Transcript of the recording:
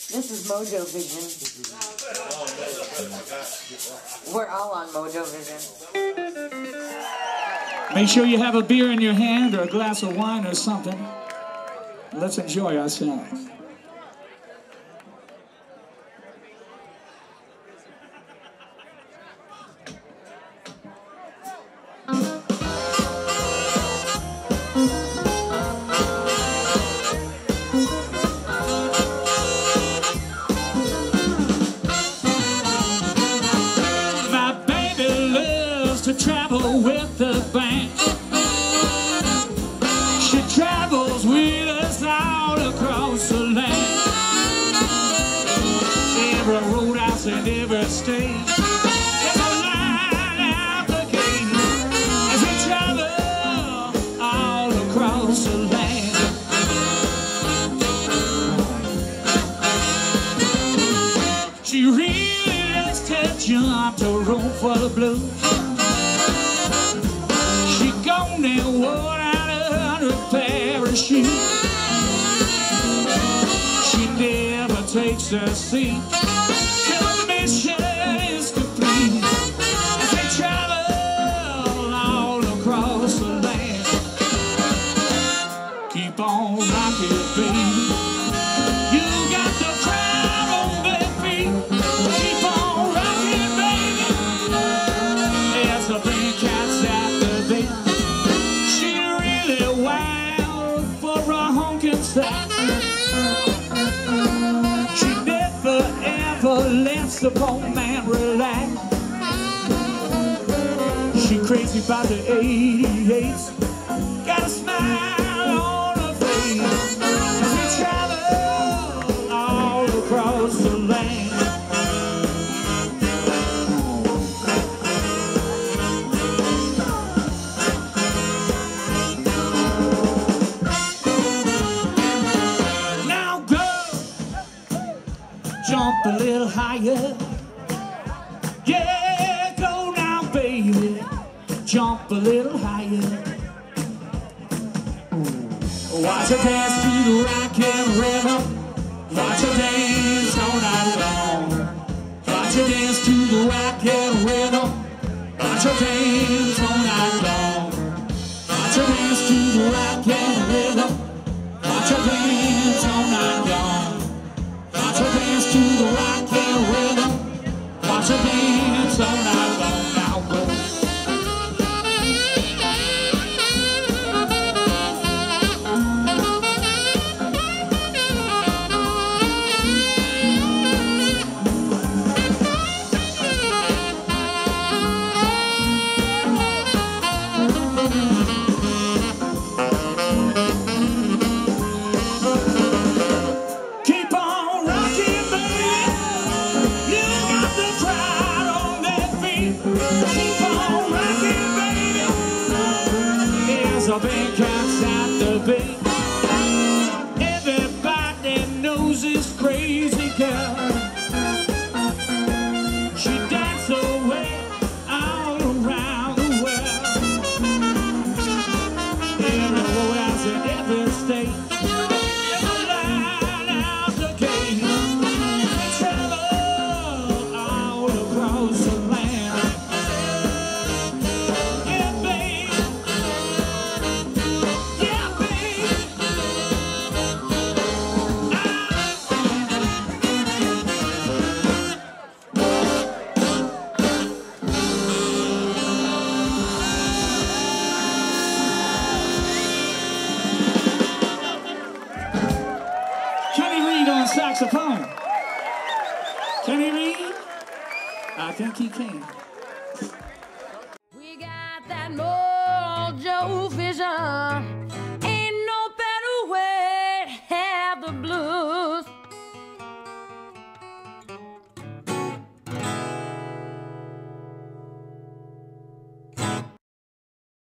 This is Mojo Vision. We're all on Mojo Vision. Make sure you have a beer in your hand or a glass of wine or something. Let's enjoy ourselves. To travel with the band. She travels with us all across the land. Every roadhouse and every state, every line out the gate, as we travel all across the land. She really likes to jump to room for the blues. And wore out her parachute. She never takes a seat till the mission is complete. As they travel all across the land, keep on rocking, baby. You got the crowd on their feet. Keep on rocking, baby. As the band cats at the beat. Wild for a honking sack. She never ever lets the poor man relax. She crazy about the 88s. Got a smile on her face as we travel all across the land. Jump a little higher. Yeah, go now, baby. Jump a little higher. Watch her dance to the rock and rhythm. Watch her dance all night long. Watch her dance to the rock and rhythm. Watch her dance all night long. Watch her dance to the rock and rhythm. Watch her dance all night long. Watch her dance to the rock and rhythm. Watch her dance all night long. Now go. The band counts at the beat. Everybody knows this crazy girl. She dances away all around the world. Every roadhouse in every state, every line out the gate. We travel all across the land. Yeah, baby. Saxophone. Can he read? I think he can. We got that Mojo Vision. Ain't no better way to have the blues.